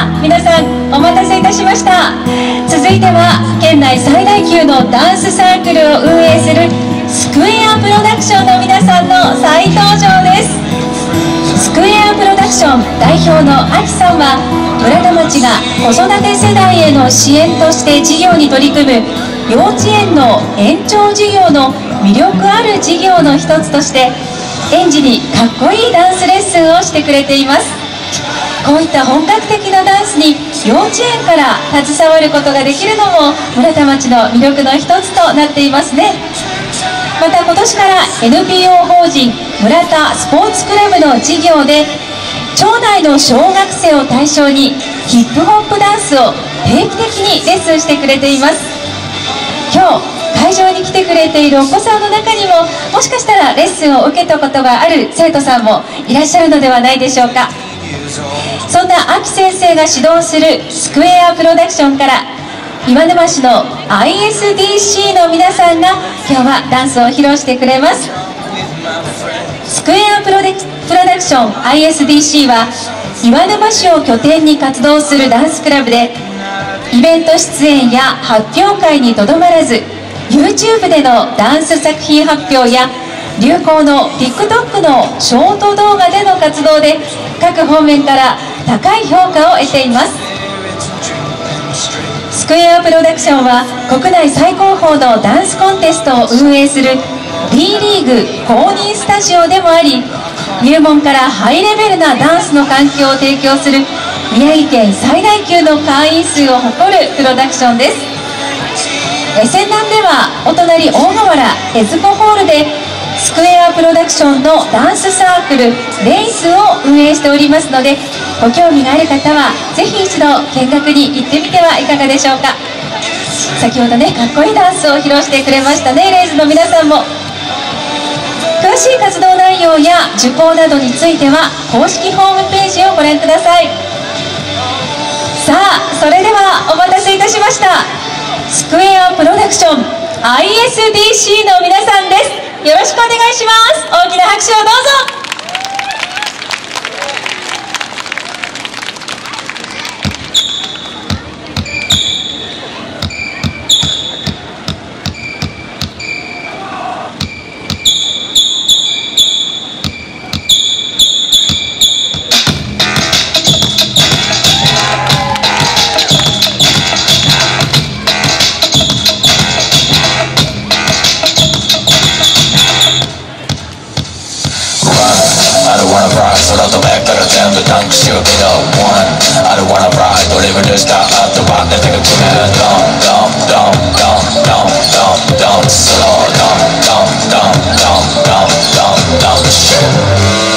皆さんお待たせいたしました。続いては県内最大級のダンスサークルを運営するスクエアプロダクションの皆さんの再登場です。スクエアプロダクション代表のあきさんは、村田町が子育て世代への支援として事業に取り組む幼稚園の延長事業の魅力ある事業の一つとして、園児にかっこいいダンスレッスンをしてくれています。こういった本格的なダンスに幼稚園から携わることができるのも村田町の魅力の一つとなっていますね。また今年から NPO 法人村田スポーツクラブの事業で、町内の小学生を対象にヒップホップダンスを定期的にレッスンしてくれています。今日会場に来てくれているお子さんの中にも、もしかしたらレッスンを受けたことがある生徒さんもいらっしゃるのではないでしょうか。そんな秋先生が指導するスクエアプロダクションから、岩沼市の ISDC の皆さんが今日はダンスを披露してくれます。スクエアプロダクション ISDC は岩沼市を拠点に活動するダンスクラブで、イベント出演や発表会にとどまらず YouTube でのダンス作品発表や流行の TikTok のショート動画での活動で各方面から高い評価を得ています。スクエアプロダクションは国内最高峰のダンスコンテストを運営する B リーグ公認スタジオでもあり、入門からハイレベルなダンスの環境を提供する宮城県最大級の会員数を誇るプロダクションです。先南ではお隣大河原エズコホールでスクエアプロダクションのダンスサークルレイスを運営しておりますので、ご興味がある方はぜひ一度見学に行ってみてはいかがでしょうか。先ほどね、かっこいいダンスを披露してくれましたね、レイズの皆さんも。詳しい活動内容や受講などについては公式ホームページをご覧ください。さあ、それではお待たせいたしました。スクエアプロダクション ISDC の皆さんです。よろしくお願いします。大きな拍手をどうぞ。 ダンクシュート1 I don't wanna ride ドリブルした後は出てくるドンドンドンドンドンドンドンスロードンドンドンドンドンドンドンシュー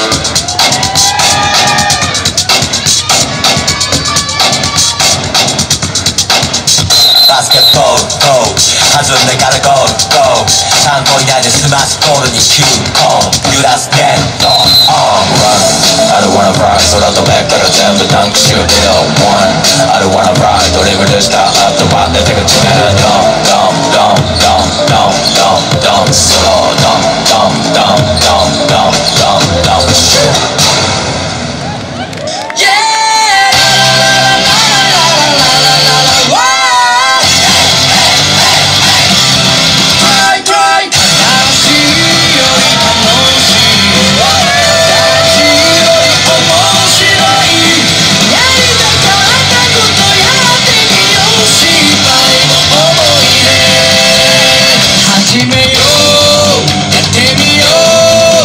バスケットボールコーチ弾んでからゴールゴール3個以内でスマッシュゴールにシュート揺らすネットI don't wanna ride 空飛べから全部ダンクシュート1 I don't wanna ride ドリブルした後は出てくるドンドンドンドンドンドンドンスロードンドンドンドンドンドンドンシュー始めようやってみよう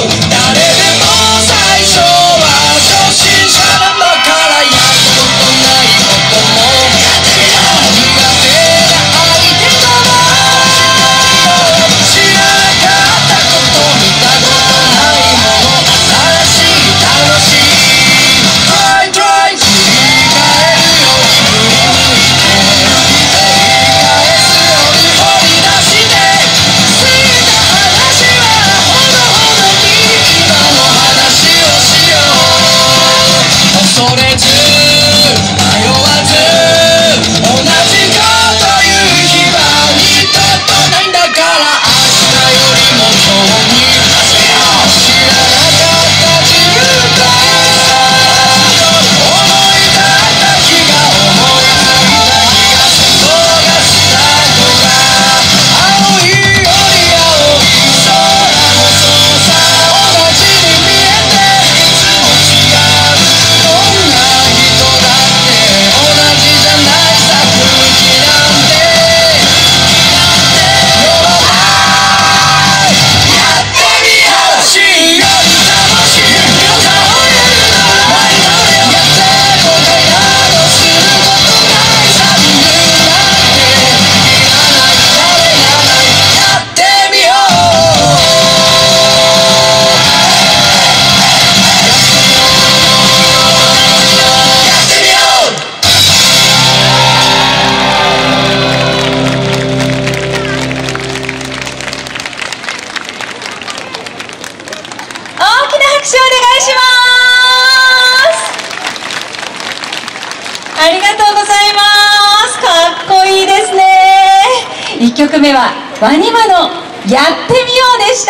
1曲目はワニマの「やってみよう」でした。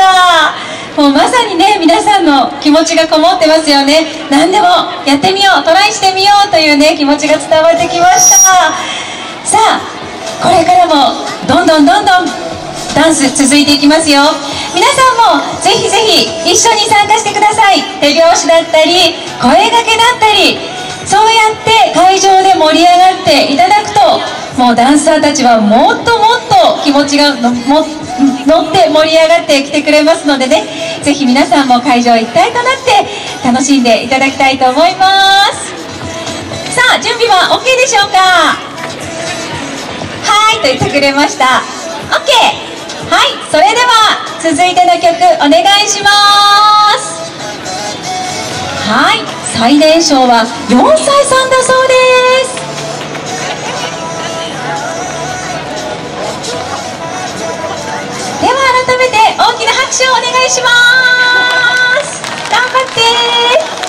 もうまさにね、皆さんの気持ちがこもってますよね。何でもやってみよう、トライしてみようというね、気持ちが伝わってきました。さあ、これからもどんどんダンス続いていきますよ。皆さんもぜひぜひ一緒に参加してください。手拍子だったり声掛けだったり、そうやって会場で盛り上がっていただくと、もうダンサーたちはもっともっと気持ちが乗って盛り上がってきてくれますのでね、ぜひ皆さんも会場一体となって楽しんでいただきたいと思います。さあ、準備は OK でしょうか？はいと言ってくれました。 OK。 はい、それでは続いての曲お願いします。はい、最年少は4歳さんだそうです。では改めて大きな拍手をお願いします。頑張ってー。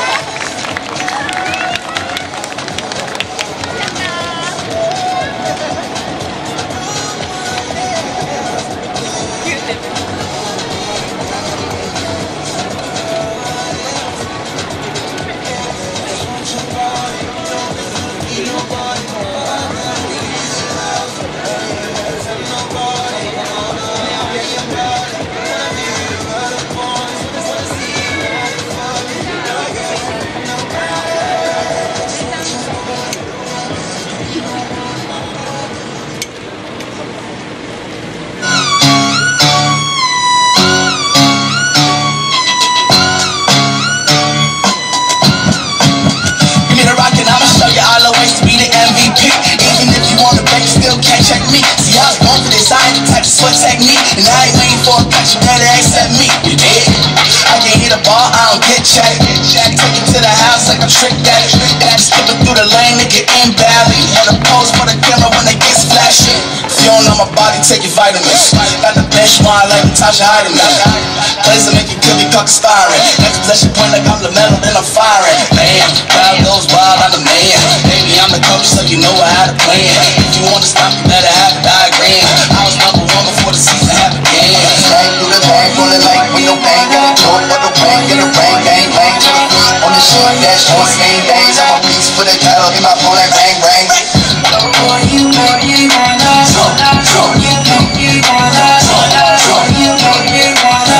And I ain't waiting for a picture, better accept me. You did? I can hit a ball, I don't get check. Take it to the house like I'm Trick Daddy. Skipping through the lane, they get in badly. Had a pose for the camera when they get flashing. If you don't know my body, take your vitamins. Got the bench wine like Natasha hiding me. Plays to make you could be cock aspiring. Next possession point like I'm LaMelo, then I'm firing. Man, crowd goes wild, I'm the man. Baby, I'm the coach, so you know how to play it. If you wanna stop, you better have a diagram. I was number one before the season happened. Bang through the bang, rolling like we no pain. Got a joke for the rain, get a rain, gang, bang to the front. On the short dash, on same days. I'm a beast for the cattle, in my phone like bang, bang. Boy, you know you wanna, you know you wanna, you know you wanna.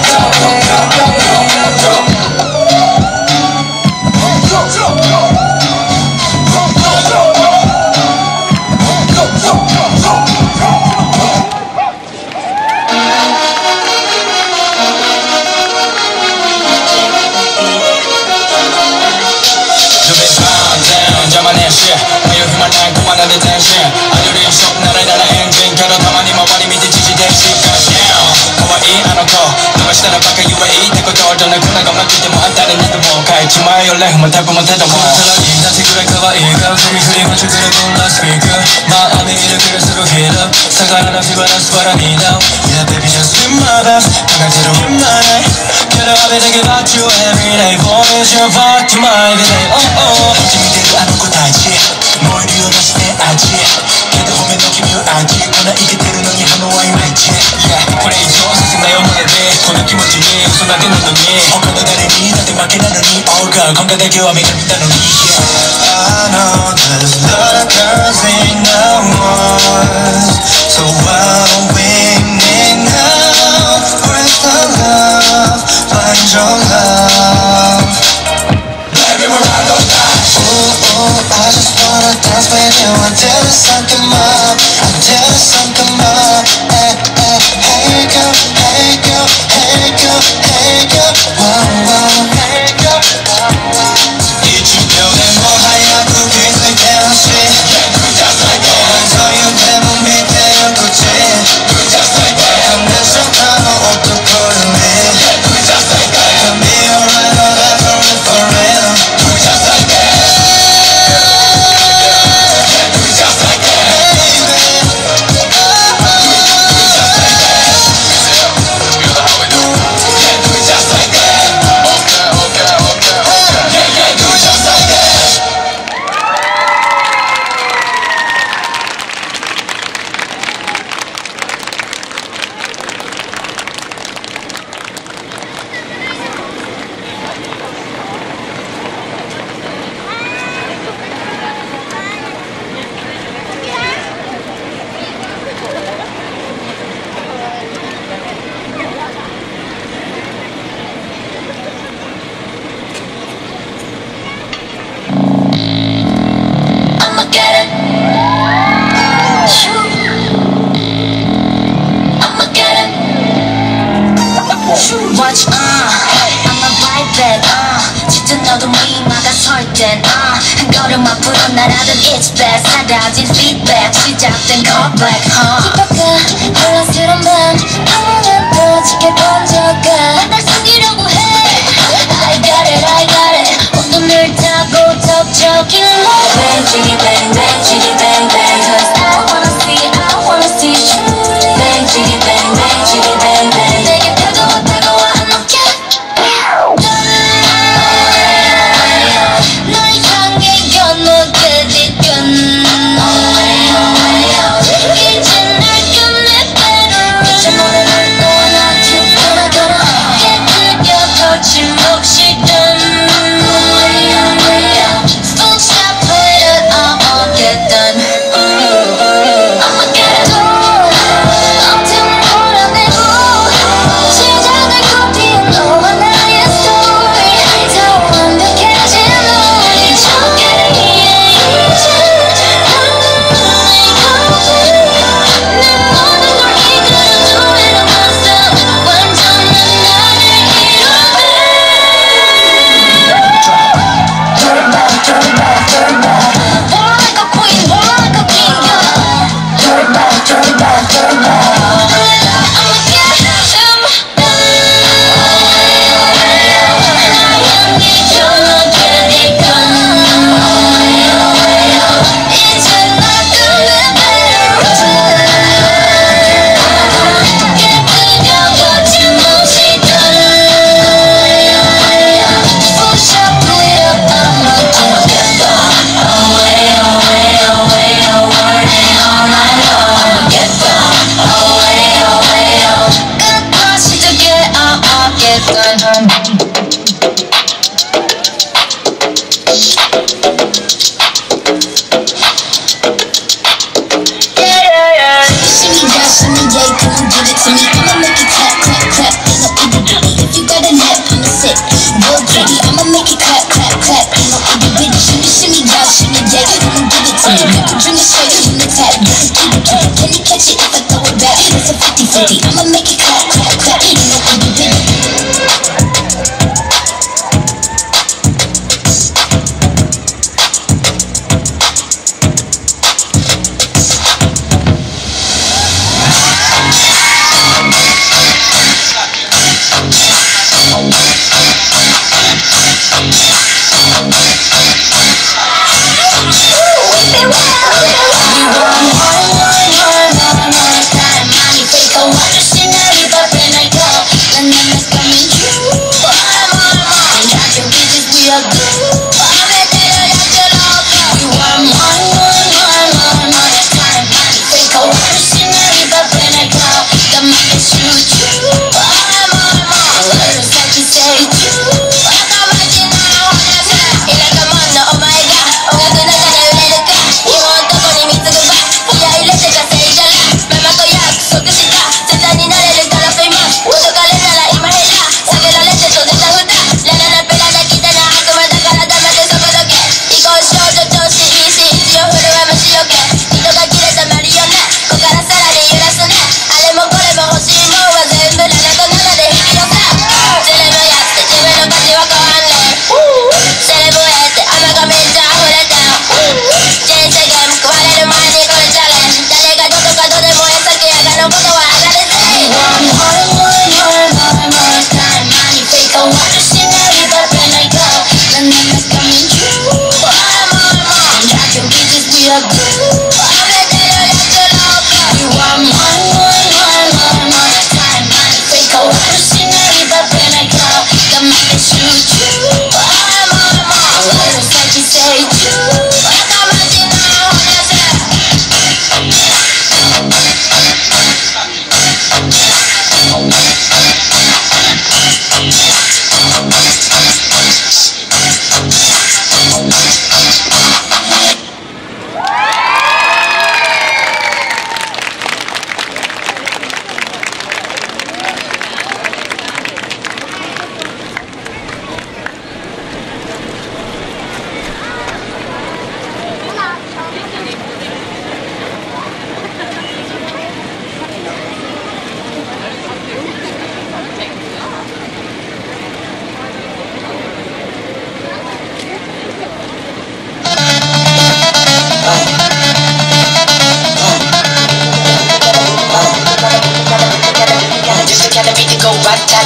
Like my type of my type of one. That's a good cover, you got very free, but you could have gone last week. My army, you could have still hit up. Sakana, if you want us, what I need now. Yeah, baby, just be my best. I got you to be my night. Get up, I think about you every day. Boy, it's your part to my every day. Oh, oh. Jimmy, they do, I don't go daiji. More do you understand, aji. Get the home and don't give you aji. When I eat it, they don't know why you like it. Yeah, what are you doing? Since I'm on the day. この気持ちに嘘なんてないのに他の誰にだって負けなのに Oh girl 今回だけは見たのに I know there's a lot of girls in the world So while winning now Where's the love? Find your love Let me ride those nights Ooh, ooh, I just wanna dance with you Until the sun come up Until the sun come up Hey girl, hey girl, hey girl, hey girl, wow, wow, hey girl. 이쯤이면 뭐 하얗고 계속 대하시 Just like that. 서유 대문 밑에 꽂지 Just like that. 근데 좋다고 옷도 고르네 Just like that. Can be alright, whatever, for real Just like that. Just like that. Baby. get it. I'ma get it. Watch, I'ma bite back, 진짜 너도 미마가 설땐 한 걸음 앞으로 날아든 it's best 사라진 feedback 시작된 callback 힙합과 혼란스러운 밤 아무나 터지게 번져가 날 숨기려고 해 I got it, I got it 온돈을 타고 덕적인 love Bang, jiggy bang, bang, jiggy bang, bang Cause I wanna see truly Bang, jiggy bang, bang, jiggy bang, bang 내게 다가와 다가와 I'm not get 널 향해 건너게 뒤끈 이제 날 끝내 better 이제 모든 걸 너와 나 gonna 깨뜨려 거친 몫이든 Full stop, put it all get done I'ma get it 어둠을 몰아내고 시작을 꽃피운 너와 나의 story 더 완벽해진 우리 저끼리 이제 내 모든 걸 이끄는 노래로 봤어 완전한 나를 이뤄내 Turn back, turn back, turn back Born like a queen, born like a king, yeah Turn back, turn back, turn back I'ma get him 날 향해 전화게 니건 이제 날 끝내 better 깨뜨려 거친 몫이든 Full shot, put it up, I'ma get down away, away, away, away all night long I'ma get down away, away, away 끝까지 두개 get done Shimmy yeah, shimmy yeah, come on give it to me I'ma make it clap, clap, clap, ain't no itty bitty If you got a nap, I'ma sit real pretty I'ma make it clap, clap, clap, ain't no itty bitty Shimmy, shimmy yeah, shimmy yeah, come on give it to me Grab a drink and straight from the tap, this is kitty kitty Can you catch it if I throw it back? It's a 50-50 I'ma make it clap, clap, clap, ain't no itty bitty Your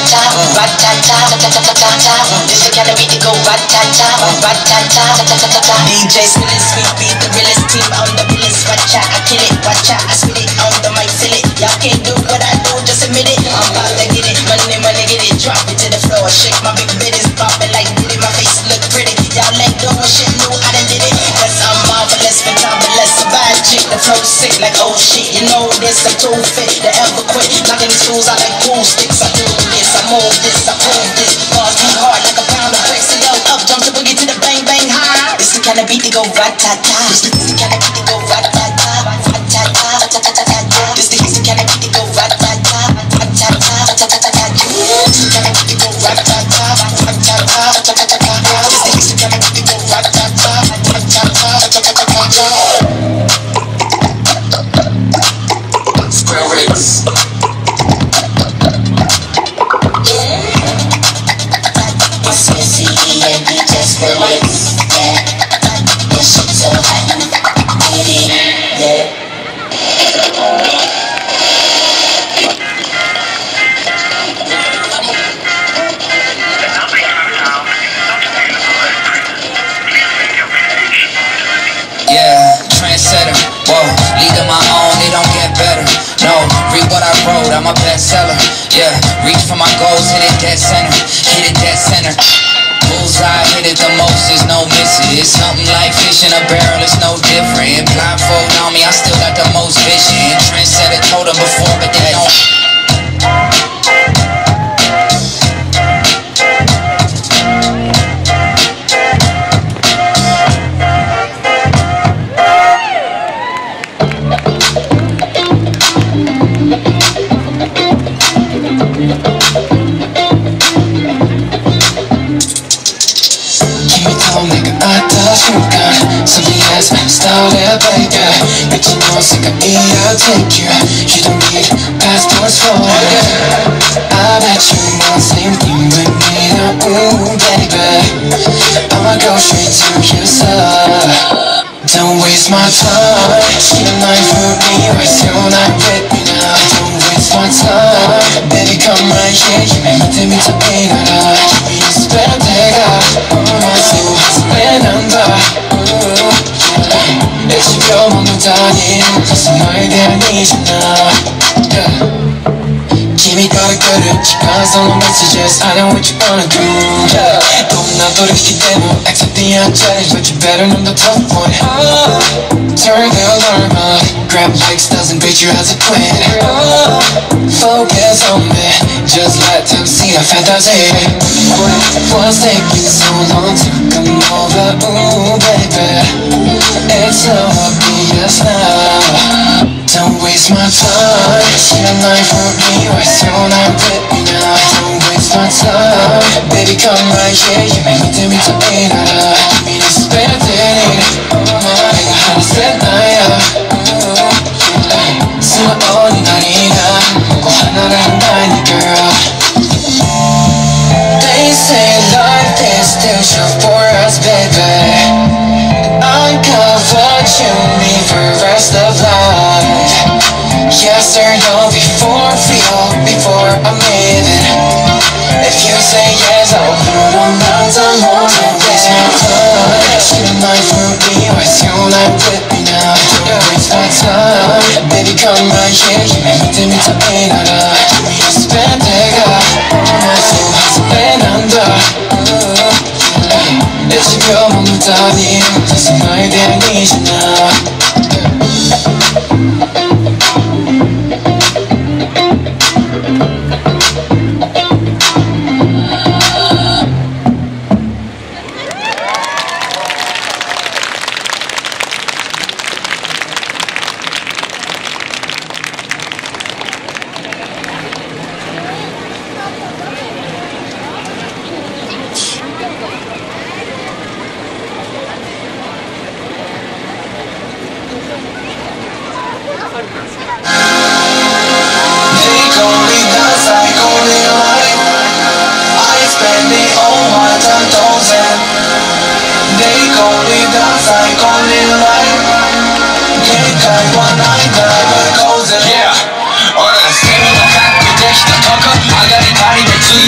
Rat-ta-ta, rat-ta-ta, ta-ta-ta-ta-ta. This the kind of beat that go rat-ta-ta, rat-ta-ta, ta-ta-ta-ta. DJ Spillin' Sweet beat, the realest team on the realest. Watch out, I kill it, watch out, I spit it on the mic, feel it. Y'all can't do what I do, just admit it. I'm about to get it, money, money, get it. Drop it to the floor, shake my big bitties, poppin' like did it. My face look pretty, y'all let go of shit, new, I done did it. Cause I'm marvelous, fantabulous, a bad chick. The flow sick like oh shit, you know this, I'm too fit to ever quit. Knocking these fools out like pool sticks. I do this, I move this, I prove this. Bars too hard like a pound of bricks. So yo, up, jump to boogie to the bang bang high. It's the kind of beat that go rat-ta-ta. It's the kind of beat that go rat-ta-ta, rat-ta-ta, ta-ta-ta-ta-ta. It's the kind of beat that go rat-ta-ta, rat-ta-ta, ta-ta-ta-ta-ta. It's the kind of beat that go rat-ta-ta, rat-ta-ta, ta-ta-ta-ta-ta. It's the kind of beat that go rat-ta-ta, rat-ta-ta, ta-ta-ta-ta-ta. Square Rigs. I'm a bestseller, yeah. Reach for my goals, hit it dead center, hit it dead center. Bullseye, hit it the most, there's no missing. It's something like fish in a barrel, it's no different. Blindfold on me, I still got the most vision. Trendsetter told them before, but they don't. Something has started, baby. But you know it's like I'll take you. You don't need passports for it. I bet you want the same thing with me now, ooh, baby. I'ma go straight to your side. Don't waste my time. She a knife for me, waste your night with me now. Don't waste my time. Baby, come right here. You make me tell me to be nada. You be a spend take out. Oh my soul, spend under. HBO 먹는 다니 그래서 너에 대한 이잖아.君から来る時間その messages I know what you wanna do, yeah. どんな取引でも accept the challenge but you better know the tough point. Turn the alarm on, grab likes doesn't beat you as a queen. Focus on me, just let them see a fantasy. What's taking so long to come over, ooh baby. It's so obvious now. Don't waste my time. She a knife for me, waste your night with me now. Don't waste my time. Baby, come right here. You make me tell me to be nada. Give me this better than it. Oh my, 내가 하나 셋 나야. 수많은 날이나 먹고 하나를 한다니 girl. They say life is still short for us, baby. I got what you need for the rest of life. Yes or no, before feel, before I'm leaving. If you say yes, I'll put on mountain more than waste my time. She a knife for me, waste your night with me now. Don't waste my time. Baby, come right here, you make me tell me to be nada. Give me a spend take out. My soul has been under. HBO 먹는 다니 그래서 너에 대한 이잖아.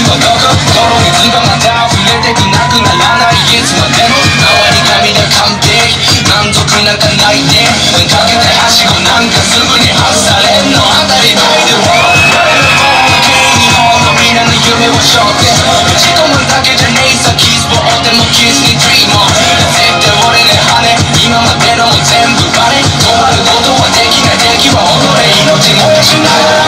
届く頃いつかまた溢れてくなくならないいつまでも周り髪で完璧満足なんかないでかけてはしごなんかすぐに外されんの当たり前で日本の未来の夢を背負って打ち込むだけじゃねえさキスボーでもキスにドリーム絶対俺ね羽今までのも全部バレ止まることはできない敵は己命燃やしながら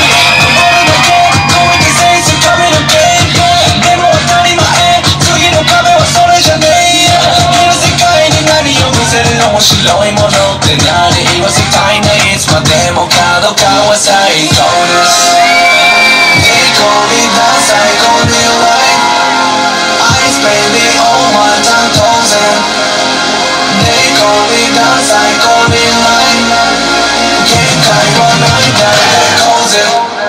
面白いものって何言わせたいねいつまでも角川は最高です最高にだ最高に right Ice baby oh my time closing 最高にだ最高に right 限界はないだってこうぜ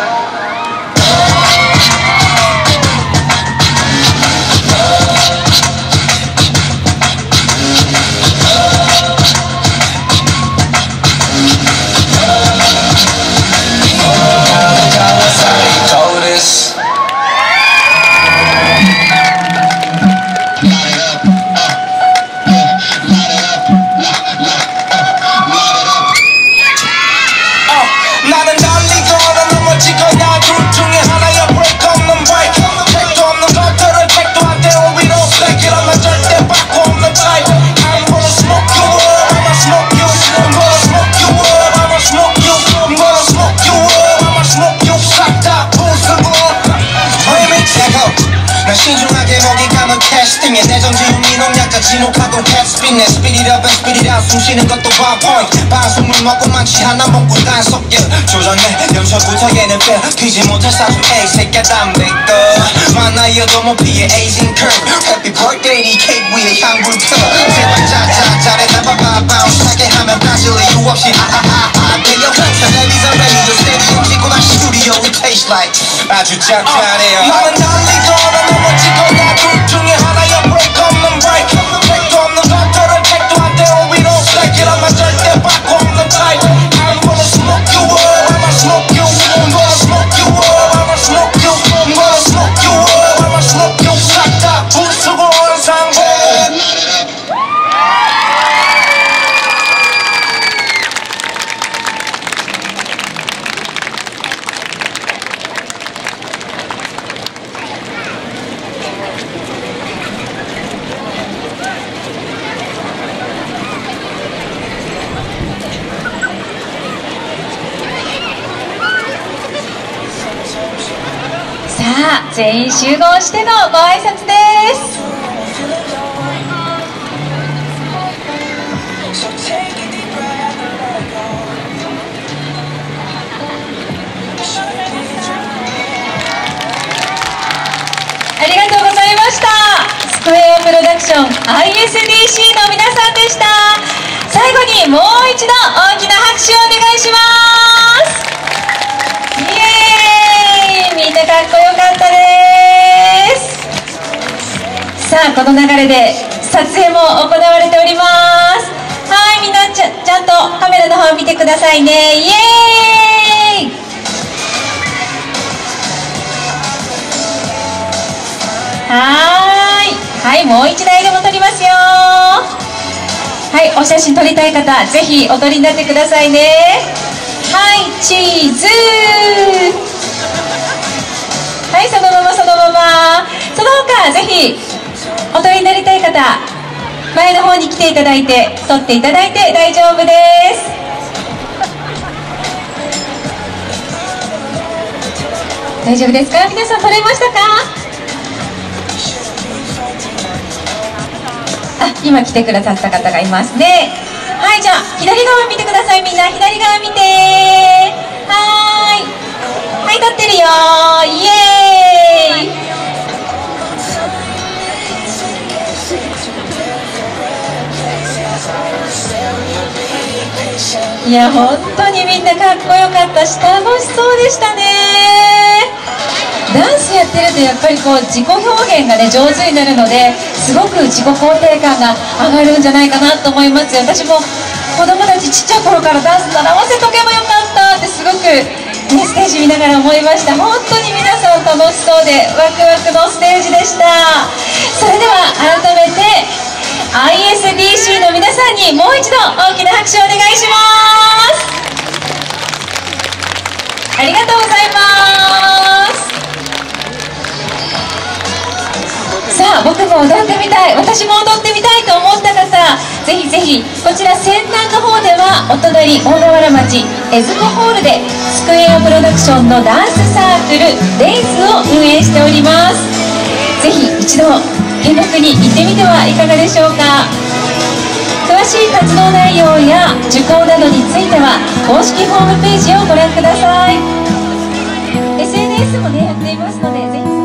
신중하게 먹이 감은 캐스팅에 내 정지훈 이농약자 진혹하고 캣스핀에 Speed it up and speed it out 숨쉬는 것도 one point 방송물 먹고 많지 않아 먹고 단속 조정해 연초부터 얘는 fail 튀지 못할 사주 A 새끼야 담백거 만나여도 못 피해 aging curve Happy birthday 니 케이크 위에 향불 펴 제발 짜짜짜래 나봐봐봐 우사게 하면 따질 이유 없이 하하하하 대여 텔레비전 레이저 스테디오 찍고 다시 스튜디오 We taste like 아주 짭짤해요 나는 달리거나 넘어지거나 둘 중에 하나야 break 없는 break 택도 없는 컨트롤 택도 안 돼 We don't stack it up 난 절대 바꿔 없는 type I'm gonna smoke you up I'ma smoke you I'm gonna smoke you up I'ma smoke you I'm gonna smoke you up I'ma smoke you 싹 다 부수고 오는 상봉 さあ全員集合してのご挨拶です。ありがとうございました。スクエアプロダクション ISDC の皆さんでした。最後にもう一度大きな拍手をお願いします。イエーイ、みんなかっこよかったです。さあこの流れで撮影も行われております。はい、みんなちゃんとカメラの方を見てくださいね。イエーイ。はい、もう一台でも撮りますよ。はい、お写真撮りたい方ぜひお撮りになってくださいね。はい、チーズ。はい、そのままそのまま。その他ぜひお撮りになりたい方前の方に来ていただいて撮っていただいて大丈夫です。大丈夫ですか？皆さん撮れましたか？あ、今来てくださった方がいますね。はい、じゃあ左側見てください。みんな左側見て。はい、撮ってるよ。イエーイ。いや本当にみんなかっこよかったし楽しそうでしたね。ダンスやってるとやっぱりこう自己表現がね上手になるのですごく自己肯定感が上がるんじゃないかなと思います。私も子供たちちっちゃい頃からダンス習わせとけばよかったってすごくね、ステージ見ながら思いました。本当に皆さん楽しそうでワクワクのステージでした。それでは改めて ISDC の皆さんにもう一度大きな拍手をお願いします。ありがとうございます。さあ、僕も踊ってみたい、私も踊ってみたいと思った方、ぜひぜひこちら先端の方ではお隣大河原町エズコホールでスクエアプロダクションのダンスサークルレイズを運営しております。ぜひ一度見学に行ってみてはいかがでしょうか。詳しい活動内容や受講などについては公式ホームページをご覧ください。 SNS もねやっていますので、ぜひ